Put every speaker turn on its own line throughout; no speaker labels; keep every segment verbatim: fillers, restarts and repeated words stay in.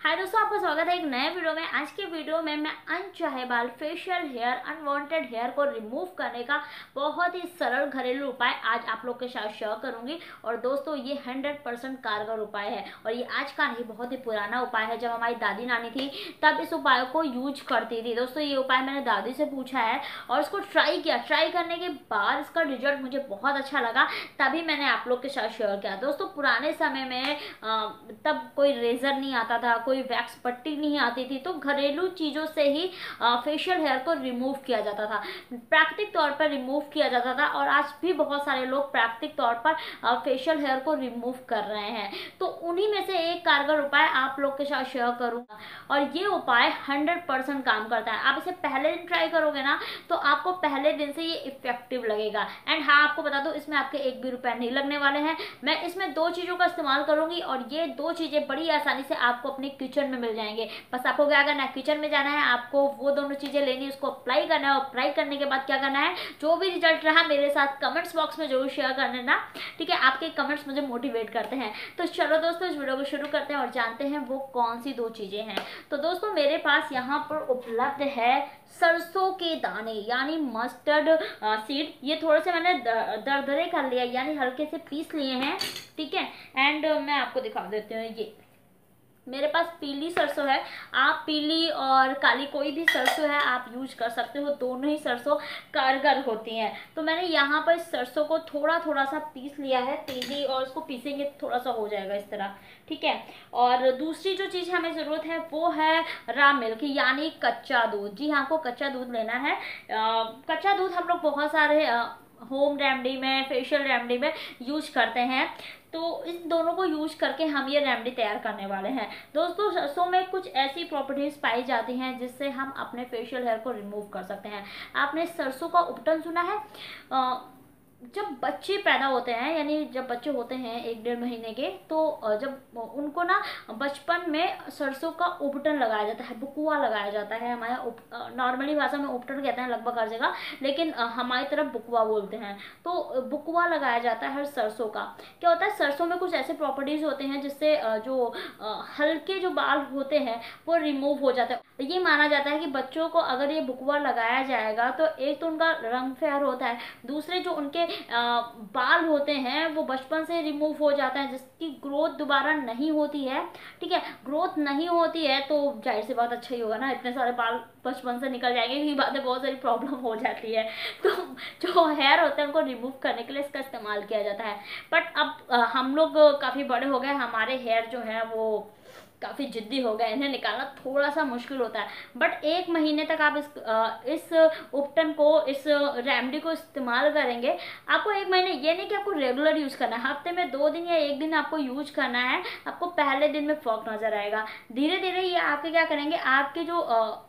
हाय दोस्तों, आपका स्वागत है एक नए वीडियो में। आज के वीडियो में मैं अनचाहे बाल, फेशियल हेयर, अनवांटेड हेयर को रिमूव करने का बहुत ही सरल घरेलू उपाय आज आप लोग के साथ शेयर करूंगी। और दोस्तों, ये हंड्रेड परसेंट कारगर उपाय है और ये आज का नहीं, बहुत ही पुराना उपाय है। जब हमारी दादी नानी थी तब इस उपाय को यूज करती थी। दोस्तों, ये उपाय मैंने दादी से पूछा है और इसको ट्राई किया। ट्राई करने के बाद इसका रिजल्ट मुझे बहुत अच्छा लगा, तभी मैंने आप लोग के साथ शेयर किया। दोस्तों, पुराने समय में आ, तब कोई रेजर नहीं आता था, कोई वैक्स पट्टी नहीं आती थी, तो घरेलू चीजों से ही फेशियल हेयर को रिमूव किया जाता था, प्राकृतिक तौर पर रिमूव किया जाता था। और आज भी बहुत सारे लोग प्राकृतिक तौर पर फेशियल हेयर को रिमूव कर रहे हैं। तो उन्हीं में से एक कारगर उपाय आप लोग के साथ शेयर करूंगा और ये उपाय हंड्रेड परसेंट काम करता है। आप इसे पहले दिन ट्राई करोगे ना तो आपको पहले दिन से ये इफेक्टिव लगेगा। एंड हाँ, आपको बता दो, इसमें आपके एक भी रुपए नहीं लगने वाले हैं। मैं इसमें दो चीजों का इस्तेमाल करूंगी और ये दो चीजें बड़ी आसानी से आपको अपने किचन में मिल जाएंगे। बस आपको क्या करना है, किचन में जाना है, आपको वो दोनों चीजें लेनी है, उसको अप्लाई करना है। अप्लाई करने के बाद क्या करना है, जो भी रिजल्ट रहा मेरे साथ कमेंट्स बॉक्स में जरूर शेयर कर देना, ठीक है। आपके कमेंट्स मुझे मोटिवेट करते हैं। तो चलो दोस्तों, इस वीडियो को शुरू करते हैं और जानते हैं वो कौन सी दो चीजें हैं। तो दोस्तों, मेरे पास यहाँ पर उपलब्ध है सरसों के दाने यानी मस्टर्ड सीड। ये थोड़े से मैंने दरदरे कर लिया यानी हल्के से पीस लिए हैं, ठीक है। एंड मैं आपको दिखा देती हूँ, ये मेरे पास पीली सरसों है। आप पीली और काली कोई भी सरसों है आप यूज कर सकते हो, दोनों ही सरसों कारगर होती हैं। तो मैंने यहाँ पर सरसों को थोड़ा थोड़ा सा पीस लिया है तेजी, और उसको पीसेंगे थोड़ा सा हो जाएगा इस तरह, ठीक है। और दूसरी जो चीज़ हमें ज़रूरत है वो है रॉ मिल्क यानी कच्चा दूध। जी हाँ, आपको कच्चा दूध लेना है। आ, कच्चा दूध हम लोग बहुत सारे आ, होम रेमेडी में, फेशियल रेमेडी में यूज करते हैं। तो इन दोनों को यूज करके हम ये रेमेडी तैयार करने वाले हैं। दोस्तों, सरसों में कुछ ऐसी प्रॉपर्टीज पाई जाती हैं जिससे हम अपने फेशियल हेयर को रिमूव कर सकते हैं। आपने सरसों का उपटन सुना है? आ, जब बच्चे पैदा होते हैं, यानी जब बच्चे होते हैं एक डेढ़ महीने के, तो जब उनको ना बचपन में सरसों का उपटन लगाया जाता है, बुकुआ लगाया जाता है। हमारे नॉर्मली भाषा में उपटन कहते हैं लगभग हर जगह, लेकिन हमारी तरफ बुकुआ बोलते हैं। तो बुकुआ लगाया जाता है सरसों का। क्या होता है, सरसों में कुछ ऐसे प्रॉपर्टीज होते हैं जिससे जो हल्के जो बाल होते हैं वो रिमूव हो जाते हैं। ये माना जाता है कि बच्चों को अगर ये बुकुआ लगाया जाएगा तो एक तो उनका रंग फेयर होता है, दूसरे जो उनके आ, बाल होते हैं वो बचपन से रिमूव हो जाता है, जिसकी ग्रोथ दोबारा नहीं होती है, ठीक है। ग्रोथ नहीं होती है तो जाहिर सी बात अच्छा ही होगा ना, इतने सारे बाल बचपन से निकल जाएंगे, ये बातें बहुत सारी प्रॉब्लम हो जाती है। तो जो हेयर होते हैं उनको रिमूव करने के लिए इसका इस्तेमाल किया जाता है। बट अब आ, हम लोग काफ़ी बड़े हो गए, हमारे हेयर जो है वो काफ़ी जिद्दी हो गए, इन्हें निकालना थोड़ा सा मुश्किल होता है। बट एक महीने तक आप इस आ, इस उपटन को, इस रेमेडी को इस्तेमाल करेंगे। आपको एक महीने, ये नहीं कि आपको रेगुलर यूज करना है, हफ्ते में दो दिन या एक दिन आपको यूज करना है। आपको पहले दिन में फर्क नजर आएगा, धीरे धीरे ये आपके क्या करेंगे, आपके जो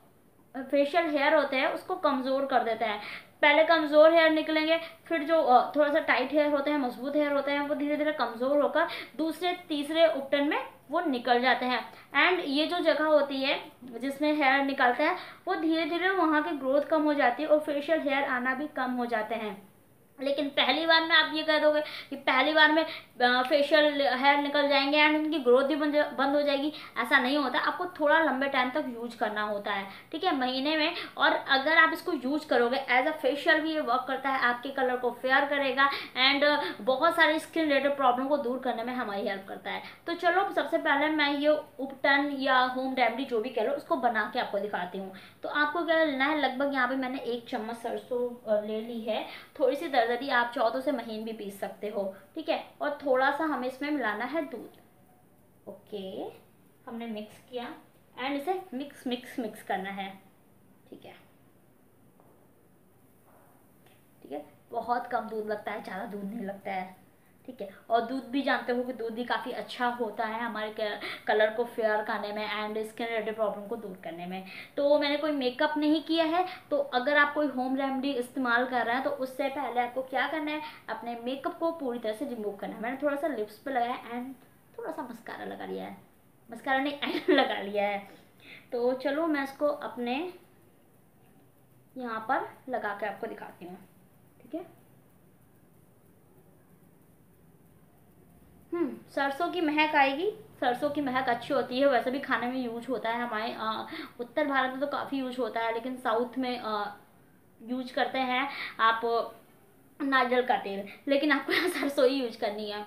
फेशियल हेयर होते हैं उसको कमजोर कर देते हैं। पहले कमजोर हेयर निकलेंगे, फिर जो थोड़ा सा टाइट हेयर होते हैं, मजबूत हेयर होते हैं, वो धीरे धीरे कमजोर होकर दूसरे तीसरे उपटन में वो निकल जाते हैं। एंड ये जो जगह होती है जिसमें हेयर निकलता है वो धीरे धीरे वहाँ की ग्रोथ कम हो जाती है और फेशियल हेयर आना भी कम हो जाते हैं। लेकिन पहली बार में आप ये कह दोगे कि पहली बार में फेशियल हेयर निकल जाएंगे एंड उनकी ग्रोथ भी बंद हो जाएगी, ऐसा नहीं होता। आपको थोड़ा लंबे टाइम तक यूज करना होता है, ठीक है, महीने में। और अगर आप इसको यूज करोगे एज अ फेशियल भी ये वर्क करता है, आपके कलर को फेयर करेगा एंड बहुत सारी स्किन रिलेटेड प्रॉब्लम को दूर करने में हमारी हेल्प करता है। तो चलो, सबसे पहले मैं ये उपटन या होम रेमेडी जो भी कह लो उसको बना के आपको दिखाती हूँ। तो आपको क्या लेना है, लगभग यहाँ पे मैंने एक चम्मच सरसों ले ली है, थोड़ी सी दरदरी, आप चाहो तो उसे महीन भी पीस सकते हो, ठीक है। और थोड़ा सा हमें इसमें मिलाना है दूध। ओके, हमने मिक्स किया एंड इसे मिक्स मिक्स मिक्स करना है, ठीक है, ठीक है। बहुत कम दूध लगता है, ज़्यादा दूध नहीं लगता है, ठीक है। और दूध भी जानते हो कि दूध भी काफ़ी अच्छा होता है हमारे कलर को फेयर करने में एंड स्किन रिलेटेड प्रॉब्लम को दूर करने में। तो मैंने कोई मेकअप नहीं किया है, तो अगर आप कोई होम रेमेडी इस्तेमाल कर रहे हैं तो उससे पहले आपको क्या करना है, अपने मेकअप को पूरी तरह से रिमूव करना है। मैंने थोड़ा सा लिप्स पे लगाया एंड थोड़ा सा मस्कारा लगा लिया है, मस्कारा नहीं आई लगा लिया है। तो चलो, मैं इसको अपने यहाँ पर लगा के आपको दिखाती हूँ, ठीक है। हम्म सरसों की महक आएगी, सरसों की महक अच्छी होती है, वैसे भी खाने में यूज होता है। हमारे अ, उत्तर भारत में तो काफ़ी यूज होता है, लेकिन साउथ में यूज करते हैं आप नारियल का तेल, लेकिन आपको यहाँ सरसों ही यूज करनी है।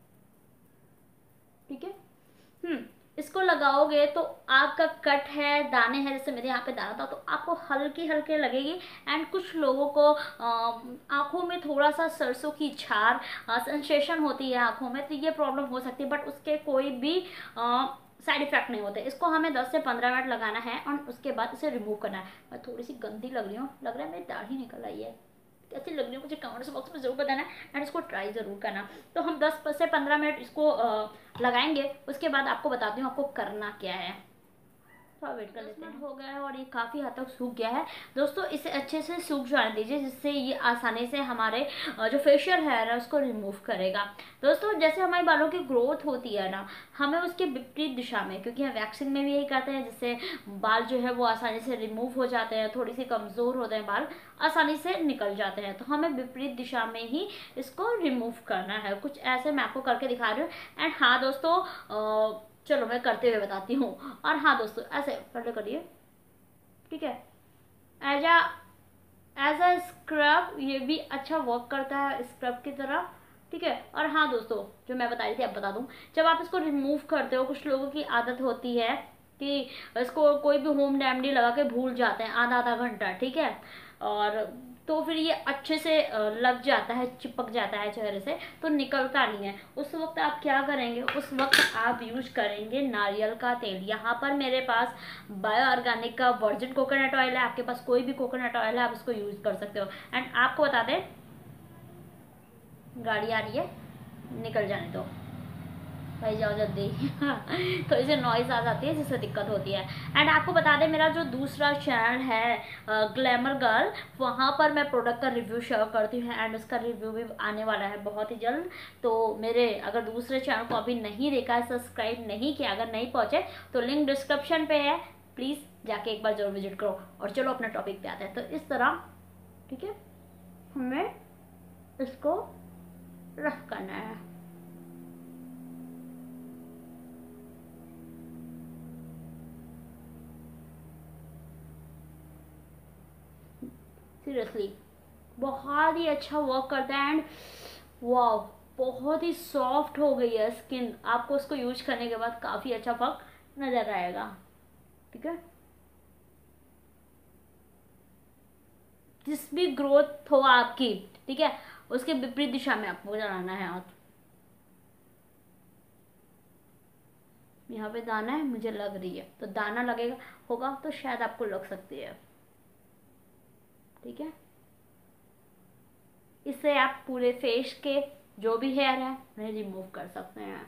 ठीक है। हम्म इसको लगाओगे तो आपका कट है, दाने हैं, जैसे मेरे यहाँ पे दाना था, तो आपको हल्की हल्के लगेगी। एंड कुछ लोगों को आंखों में थोड़ा सा सरसों की छार सेंसेशन होती है आंखों में, तो ये प्रॉब्लम हो सकती है, बट उसके कोई भी साइड इफेक्ट नहीं होते। इसको हमें दस से पंद्रह मिनट लगाना है और उसके बाद इसे रिमूव करना है। मैं थोड़ी सी गंदी लग रही हूँ, लग रहा है मेरी दाढ़ी निकल आई है, कैसी लग रही है मुझे कमेंट्स बॉक्स में जरूर बताना एंड इसको ट्राई ज़रूर करना। तो हम दस से पंद्रह मिनट इसको लगाएंगे, उसके बाद आपको बताती हूँ आपको करना क्या है। थोड़ा वेट कर लेते हैं। हो गया है और ये काफ़ी हद तक सूख गया है दोस्तों। इसे अच्छे से सूख जाने दीजिए, जिससे ये आसानी से हमारे जो फेशियल हेयर है उसको रिमूव करेगा। दोस्तों जैसे हमारे बालों की ग्रोथ होती है ना, हमें उसके विपरीत दिशा में, क्योंकि हम वैक्सिंग में भी यही करते हैं, जिससे बाल जो है वो आसानी से रिमूव हो जाते हैं, थोड़ी सी कमज़ोर होते हैं बाल, आसानी से निकल जाते हैं, तो हमें विपरीत दिशा में ही इसको रिमूव करना है। कुछ ऐसे मैं आपको करके दिखा रही हूँ। एंड हाँ दोस्तों, आ, चलो मैं करते हुए बताती हूँ। और हाँ दोस्तों, ऐसे पहले करिए, ठीक है। As a as a scrub ये भी अच्छा वर्क करता है स्क्रब की तरह, ठीक है। और हाँ दोस्तों, जो मैं बता रही थी अब बता दूँ, जब आप इसको रिमूव करते हो, कुछ लोगों की आदत होती है कि इसको कोई भी होम रेमेडी लगा के भूल जाते हैं आधा आधा घंटा, ठीक है, और तो फिर ये अच्छे से लग जाता है, चिपक जाता है चेहरे से, तो निकलता नहीं है। उस वक्त आप क्या करेंगे, उस वक्त आप यूज करेंगे नारियल का तेल। यहाँ पर मेरे पास बायो ऑर्गेनिक का वर्जिन कोकोनट ऑयल है, आपके पास कोई भी कोकोनट ऑयल है आप उसको यूज कर सकते हो। एंड आपको बता दें, गाड़ी आ रही है, निकल जाने दो भाई, जाओ जल्दी तो इसे नॉइज आ जाती है जिससे दिक्कत होती है। एंड आपको बता दें, मेरा जो दूसरा चैनल है ग्लैमर गर्ल, वहाँ पर मैं प्रोडक्ट का रिव्यू शेयर करती हूँ एंड उसका रिव्यू भी आने वाला है बहुत ही जल्द। तो मेरे अगर दूसरे चैनल को अभी नहीं देखा है, सब्सक्राइब नहीं किया, अगर नहीं पहुँचे तो लिंक डिस्क्रिप्शन पे है, प्लीज़ जाके एक बार जरूर विजिट करो। और चलो अपने टॉपिक पे आते हैं। तो इस तरह, ठीक है, हमें इसको रफ करना है। सीरियसली बहुत ही अच्छा वर्क करता है। एंड वाह, बहुत ही सॉफ्ट हो गई है स्किन, आपको उसको यूज करने के बाद काफ़ी अच्छा फर्क नज़र आएगा, ठीक है। जिस भी ग्रोथ हो आपकी, ठीक है, उसके विपरीत दिशा में आपको चलाना है हाथ। यहाँ पे दाना है, मुझे लग रही है, तो दाना लगेगा होगा तो शायद आपको लग सकती है, ठीक है। इससे आप पूरे फेस के जो भी हेयर है उन्हें रिमूव कर सकते हैं।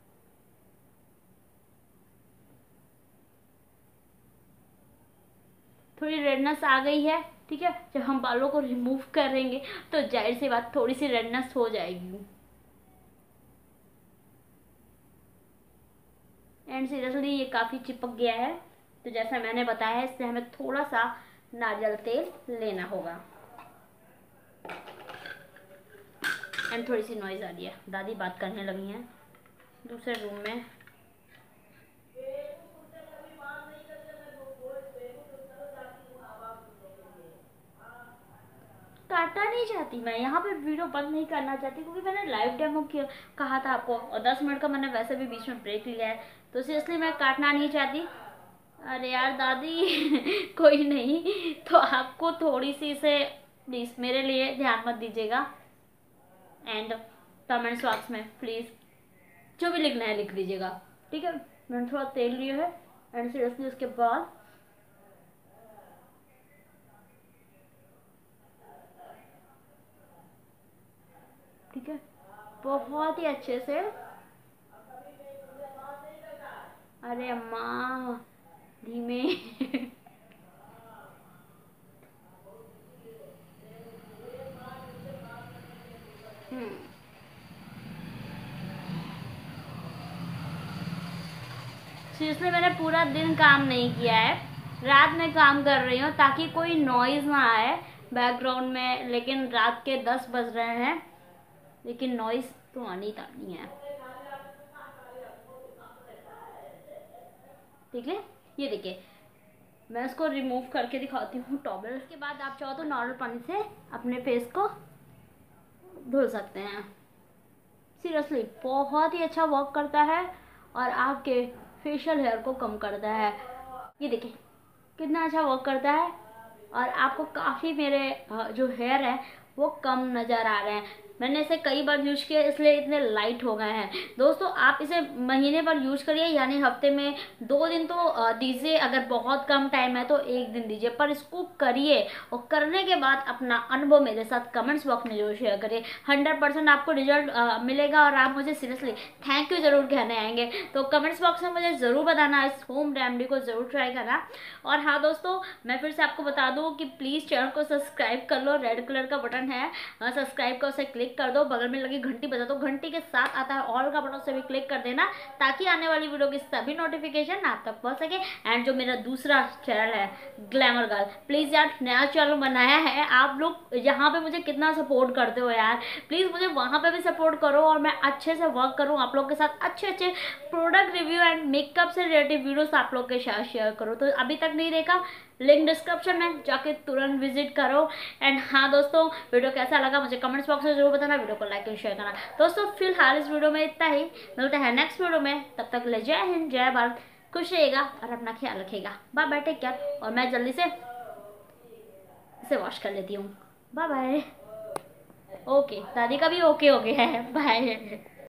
थोड़ी रेडनेस आ गई है, ठीक है, जब हम बालों को रिमूव करेंगे तो जाहिर सी बात थोड़ी सी रेडनेस हो जाएगी। एंड सीरियसली ये काफ़ी चिपक गया है, तो जैसा मैंने बताया है, इससे हमें थोड़ा सा नारियल तेल लेना होगा। एंड थोड़ी सी नॉइज़ आ रही है, दादी बात करने लगी हैं दूसरे रूम में। काटना नहीं चाहती मैं, यहाँ पे वीडियो बंद नहीं करना चाहती, क्योंकि मैंने लाइव डेमो किया कहा था आपको, और दस मिनट का मैंने वैसे भी बीच में ब्रेक लिया है, तो सीरियसली मैं काटना नहीं चाहती। अरे यार दादी कोई नहीं, तो आपको थोड़ी सी इसे प्लीज़ मेरे लिए ध्यान मत दीजिएगा। एंड कमेंट्स बॉक्स में प्लीज़ जो भी लिखना है लिख दीजिएगा, ठीक है। मैंने थोड़ा तेल लिया है एंड सीरियसली उसके बाद ठीक है, बहुत ही अच्छे से। अरे अम्मा धीमे सीरियसली मैंने पूरा दिन काम नहीं किया है, रात में काम कर रही हूँ ताकि कोई नॉइज़ ना आए बैकग्राउंड में, लेकिन रात के दस बज रहे हैं, लेकिन नॉइज़ तो आनी तानी है। ठीक है, ये देखिए मैं इसको रिमूव करके दिखाती हूँ टॉवल। इसके बाद आप चाहो तो नॉर्मल पानी से अपने फेस को धुल सकते हैं। सीरियसली बहुत ही अच्छा वर्क करता है और आपके फेशियल हेयर को कम करता है। ये देखिए कितना अच्छा वर्क करता है और आपको काफ़ी मेरे जो हेयर है वो कम नज़र आ रहे हैं। मैंने इसे कई बार यूज किया इसलिए इतने लाइट हो गए हैं। दोस्तों आप इसे महीने भर यूज करिए, यानी हफ्ते में दो दिन तो दीजिए, अगर बहुत कम टाइम है तो एक दिन दीजिए, पर इसको करिए और करने के बाद अपना अनुभव मेरे साथ कमेंट्स बॉक्स में जरूर शेयर करिए। हंड्रेड परसेंट आपको रिजल्ट मिलेगा और आप मुझे सीरियसली थैंक यू जरूर कहने आएंगे। तो कमेंट्स बॉक्स में मुझे ज़रूर बताना, इस होम रेमेडी को ज़रूर ट्राई करना। और हाँ दोस्तों, मैं फिर से आपको बता दूँ कि प्लीज़ चैनल को सब्सक्राइब कर लो, रेड कलर का बटन है सब्सक्राइब का, उसे क्लिक कर दो, बगल में लगी घंटी बजा दो, घंटी के साथ आता है ऑल का बटन, उसे भी क्लिक कर देना ताकि आने वाली वीडियो की सभी नोटिफिकेशन आप तक पहुंच सके। एंड जो मेरा दूसरा चैनल है ग्लैमर गर्ल, प्लीज़ यार नया चैनल बनाया है, आप लोग यहाँ पे मुझे कितना सपोर्ट करते हो यार, प्लीज़ मुझे वहाँ पे भी सपोर्ट करो और मैं अच्छे से वर्क करूँ आप लोग के साथ, अच्छे अच्छे प्रोडक्ट रिव्यू एंड मेकअप से रिलेटेड वीडियोस आप लोग के साथ शेयर करो। तो अभी तक नहीं देखा, लिंक डिस्क्रिप्शन में जाके तुरंत विजिट करो। एंड हाँ दोस्तों, वीडियो कैसा लगा मुझे कमेंट्स बॉक्स में जरूर बताना, वीडियो को लाइक और शेयर करना। दोस्तों फिलहाल इस वीडियो में इतना ही, मिलते हैं नेक्स्ट वीडियो में, तब तक ले जय हिंद जय भारत, खुश रहिएगा और अपना ख्याल रखिएगा। Bye bye, take care. और मैं जल्दी से इसे वॉश कर लेती हूँ। Bye bye. ओके, दादी का भी ओके हो गया है। बाय।